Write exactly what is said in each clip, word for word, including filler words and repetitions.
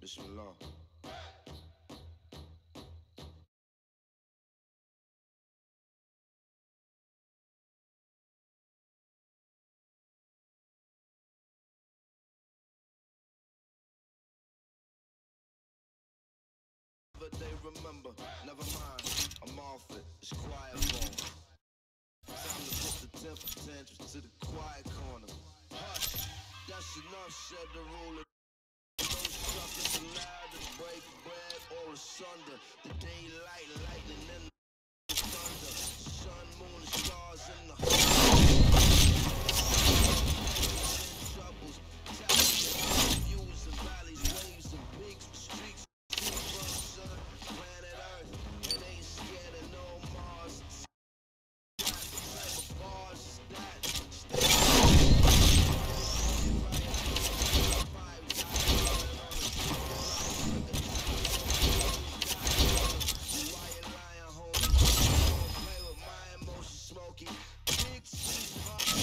Bismillah. They remember, never mind, I'm off it, it's quiet phone. Time to put the temper tantrums to the quiet corner. Hush, that's enough, said the ruler. Don't suck it allowed to break bread or asunder. The daylight, lightning, and the thunder. Sun, moon, and stars in the troubles, towers, views and valleys, waves and peaks, streaks. Planet Earth, it ain't scared of no Mars. That's the type of bars that stay why you lying, homie? Don't play with my emotions, smoky. Big seas,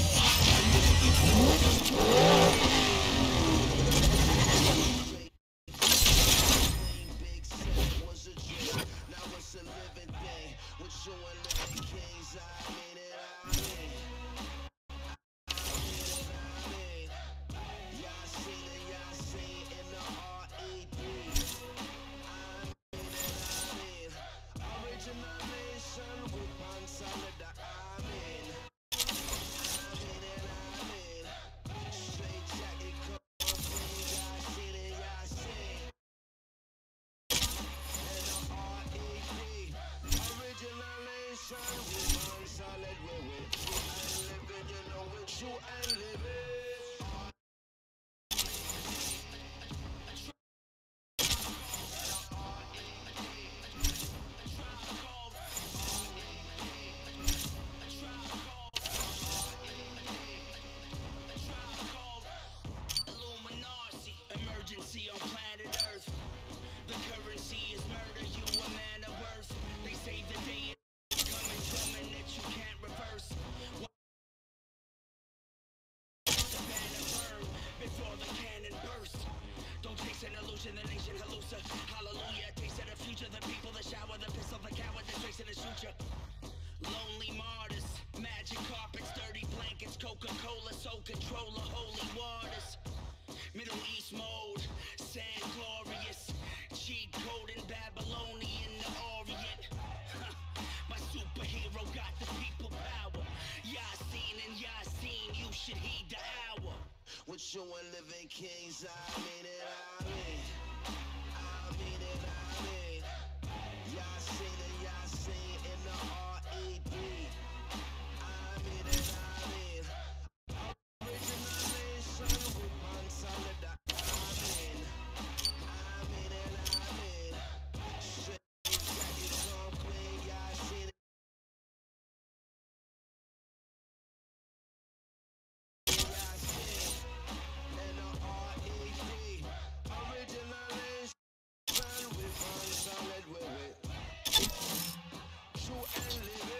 a living thing with you and living kings. I mean it, I mean I mean it, I mean y'all seen it, y'all seen in the R E D. I mean it, I mean original nation with one solid. I mean I mean it, I mean straight jacket, come clean. Y'all seen it, y'all seen in the R E D. Original nation with one solid way with you and living, you know with you and living. Illuminati, emergency on planet Earth. The currency is murder, you a man of worth. They say the day is coming, coming that you can't reverse. The banner burn before the cannon burst. Don't chase an illusion, the nation hallucina. Hallelujah, taste of the future. The people, the shower, the pistol, the coward, the trace of the suture. Lonely martyrs, magic carpets, dirty blankets, Coca-Cola, soul controller, holy waters. Middle East mode, sand glorious. Cheat code in Babylonian, the Orient. My superhero got the people power. Yasin and Yasin, you should heed the hour. With you and living kings, I mean it, I mean I mean it, I mean Yasin and Yasin in the R E D. I mean it, I mean original nation with one solid. I mean I mean it, I mean straight jacket, come clean. Yasin and Yasin in the R E D. Original nation with one solid way with true and living.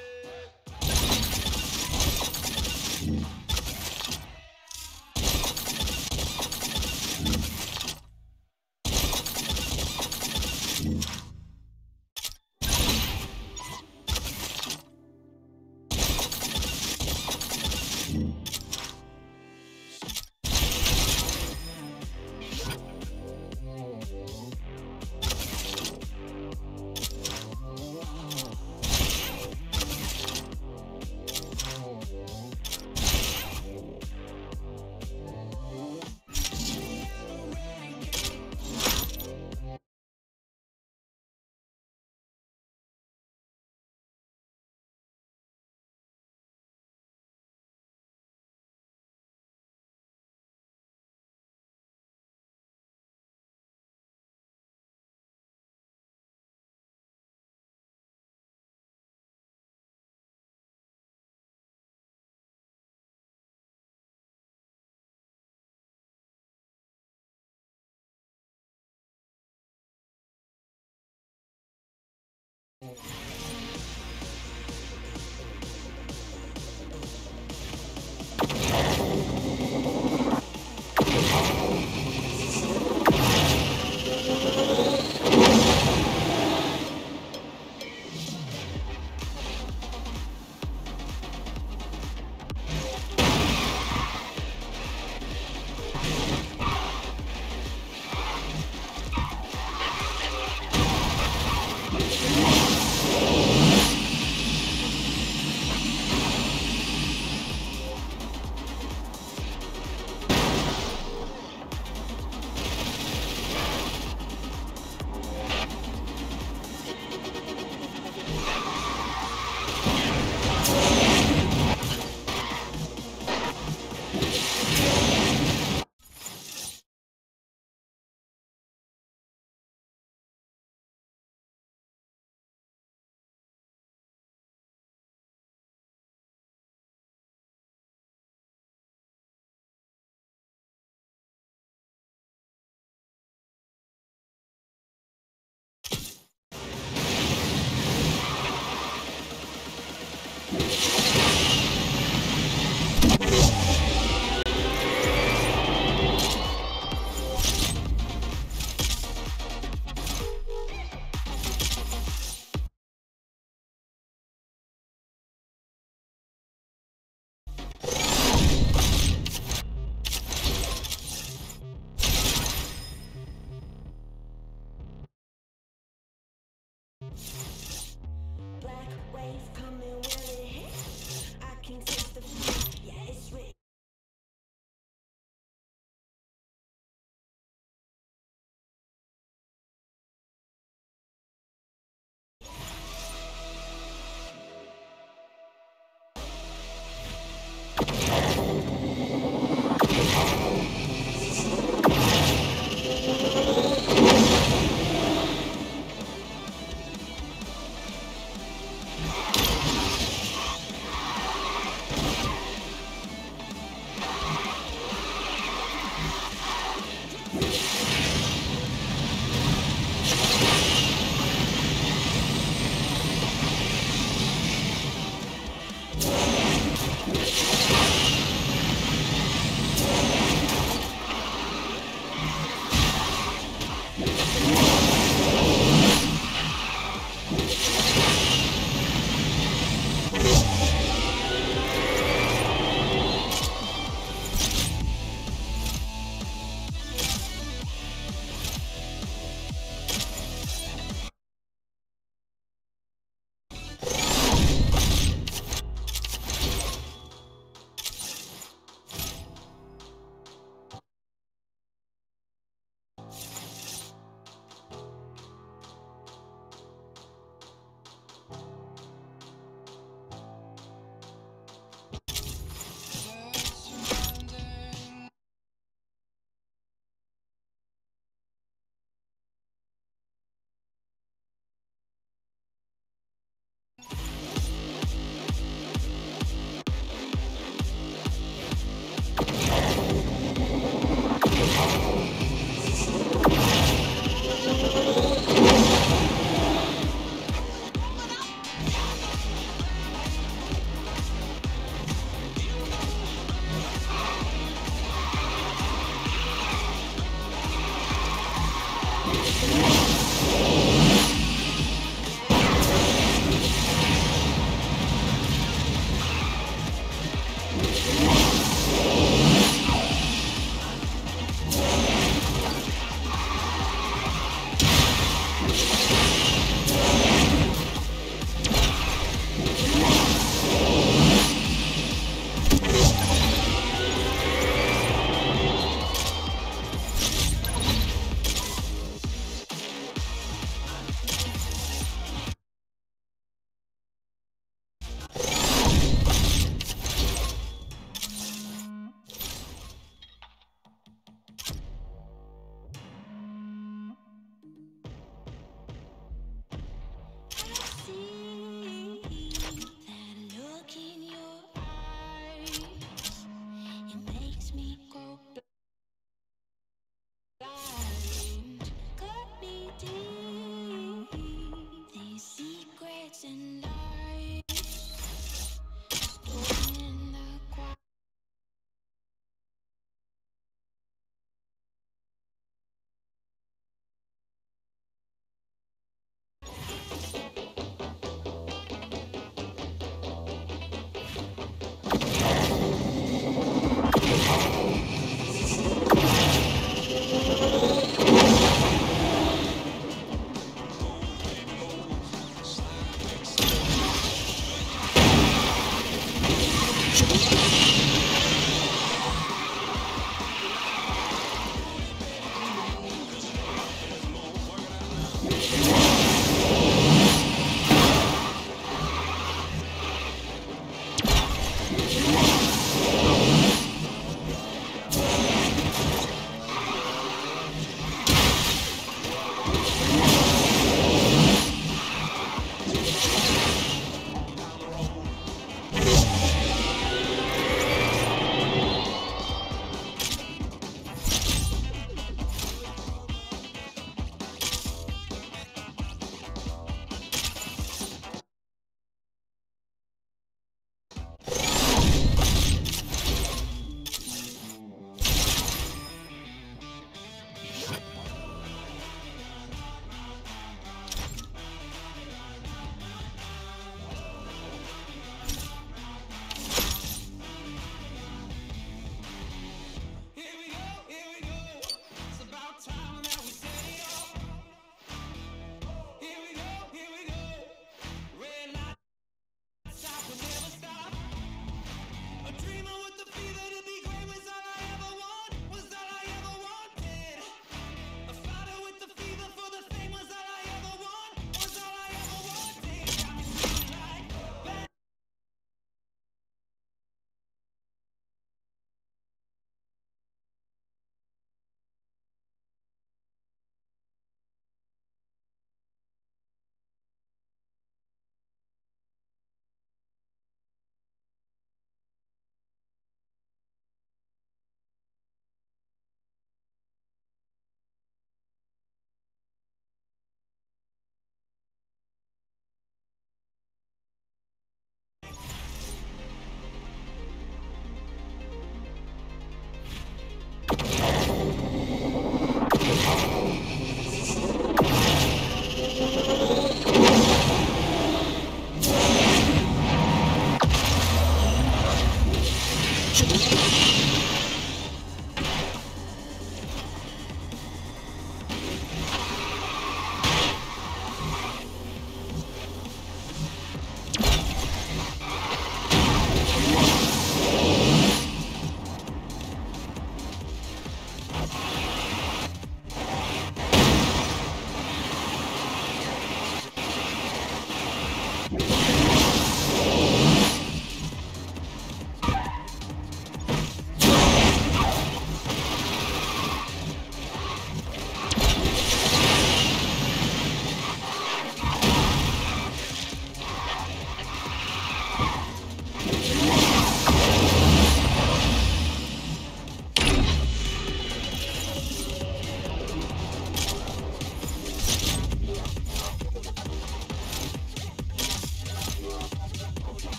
Black wave coming when it hits. I can taste the fruit. Yeah, it's rich.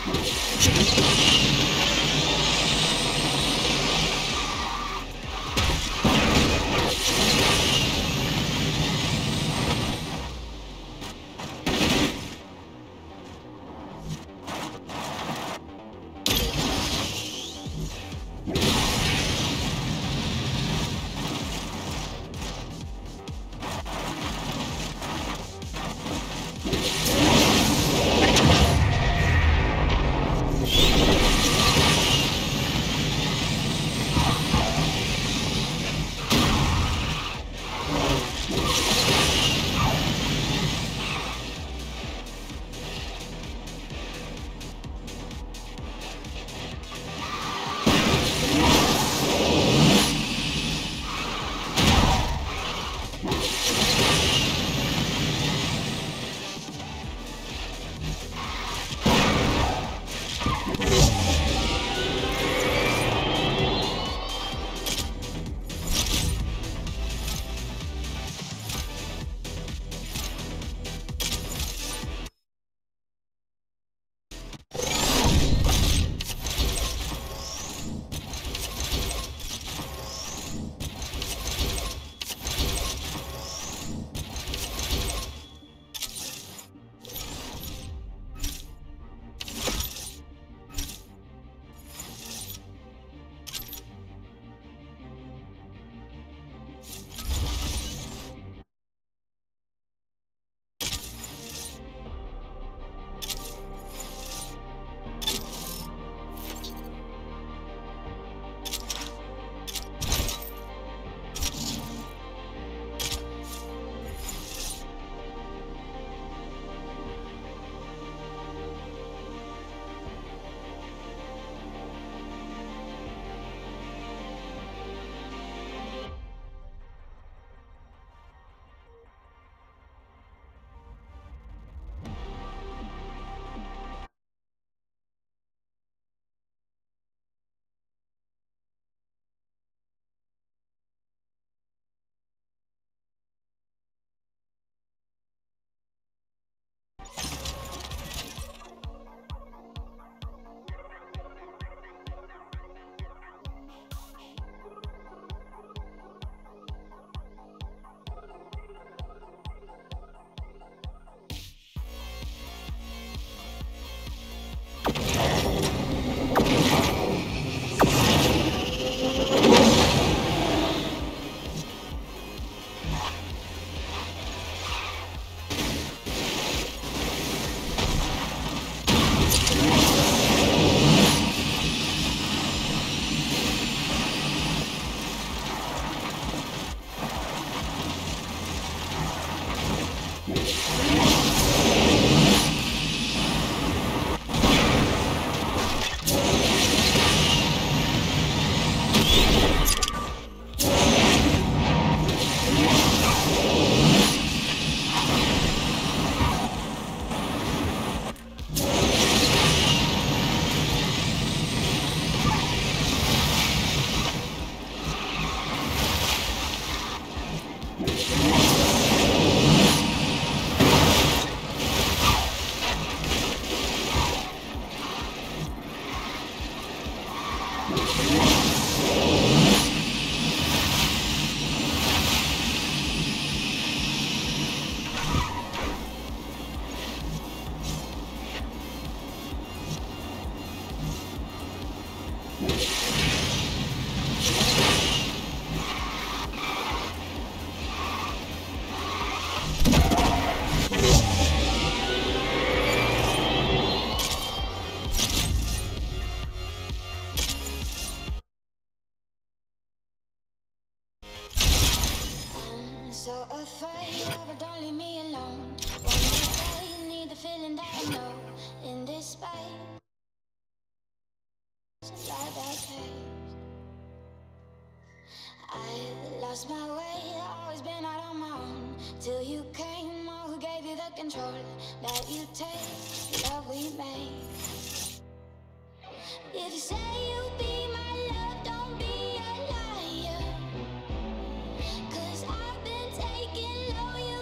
So afraid, but don't leave me alone. One more day, need the feeling that I know. In this space, like that taste. I lost my way, always been out on my own. Till you came, oh, who gave you the control that you take, the love we made. If you say you'll be my love, don't be a liar. Cause I've been taking loyalty.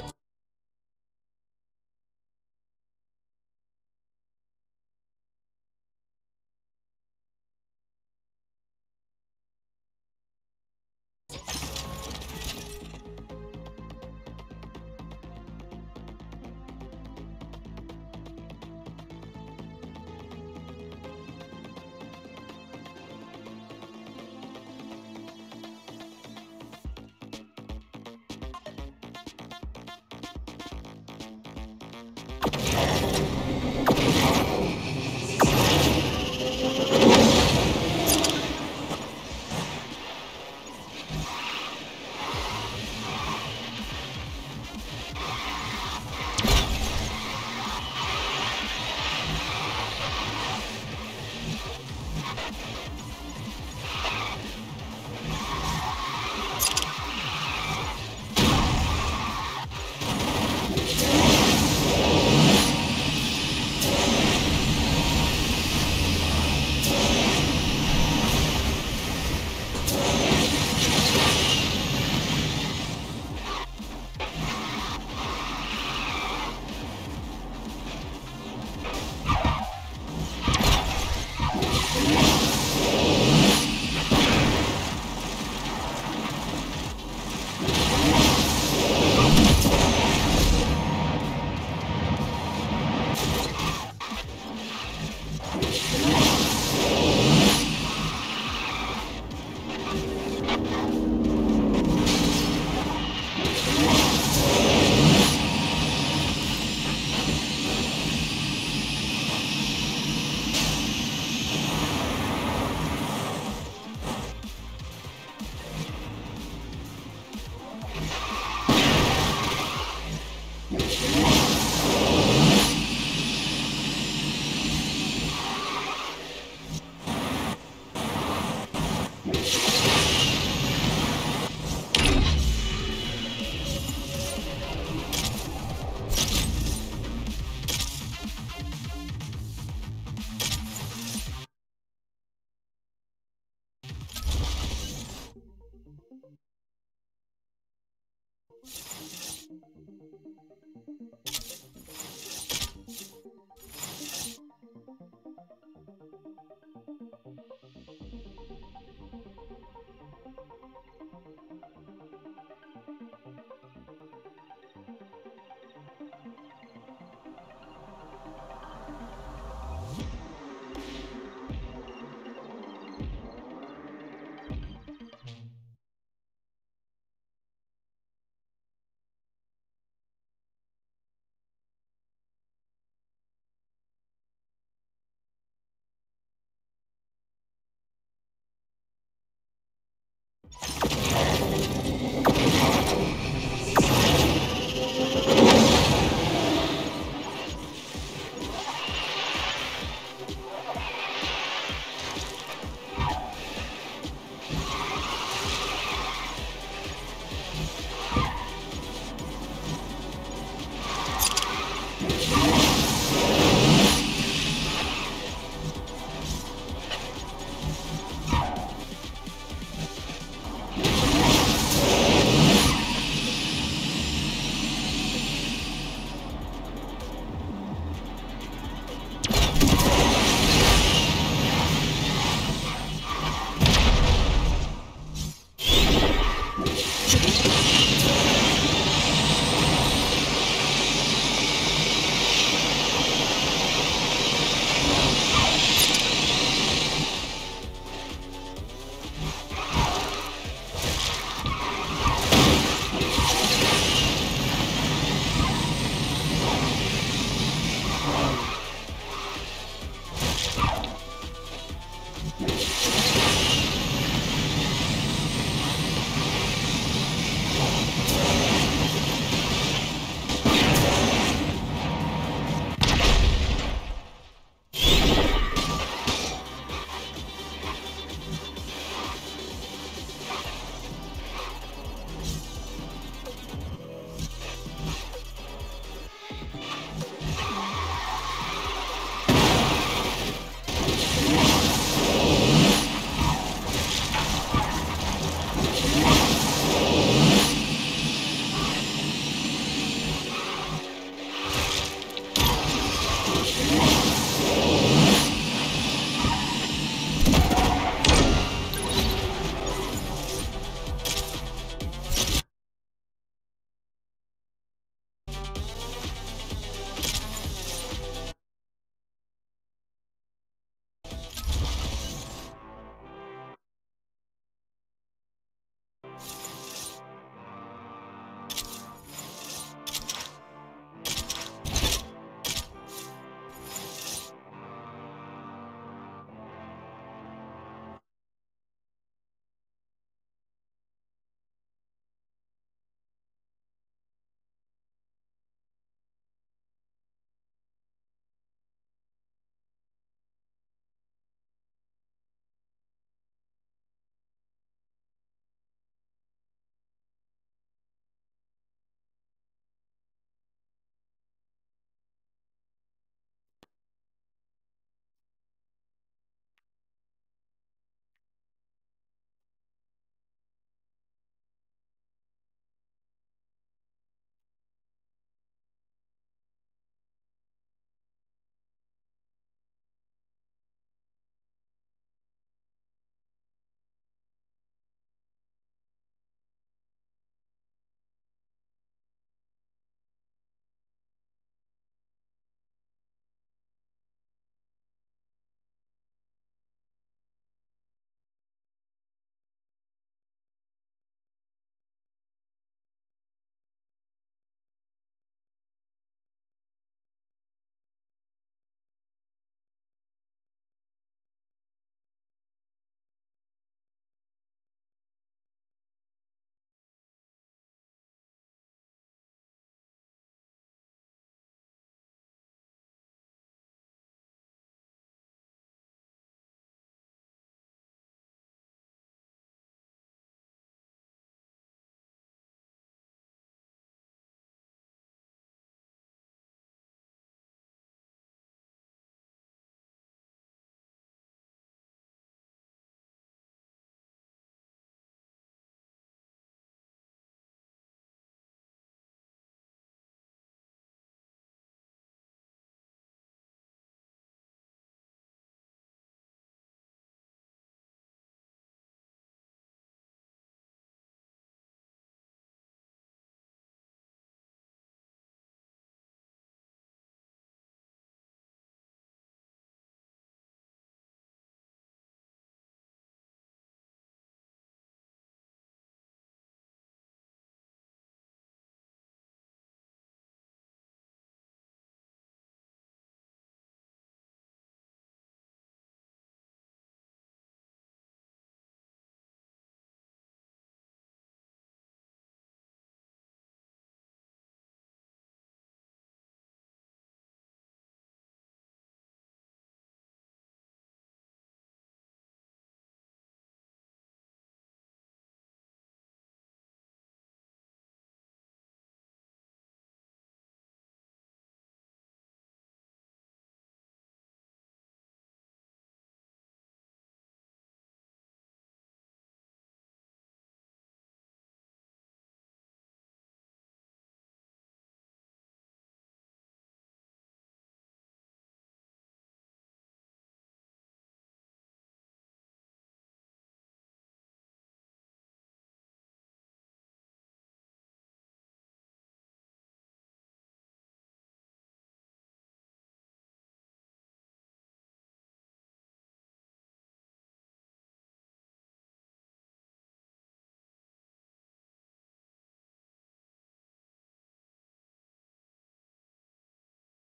You